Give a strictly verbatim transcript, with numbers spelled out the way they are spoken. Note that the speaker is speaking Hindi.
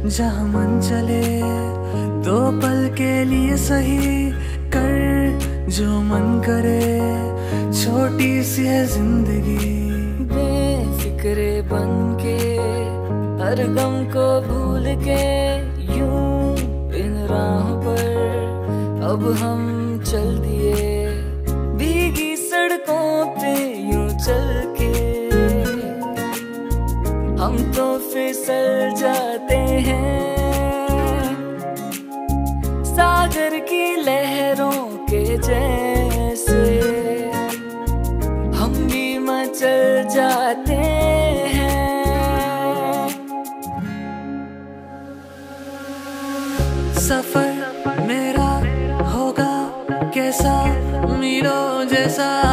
जहाँ मन चले दो पल के लिए सही कर जो मन करे, छोटी सी है जिंदगी। बेफिक्रे बन के हर गम को भूल के यूं इन राहों पर अब हम चल दिए, भीगी सड़कों पे यूं चल के हम तो फिसल जाते हैं सागर की लहरों के जैसे, हम भी मचल जाते हैं। सफर मेरा होगा कैसा मीलों जैसा,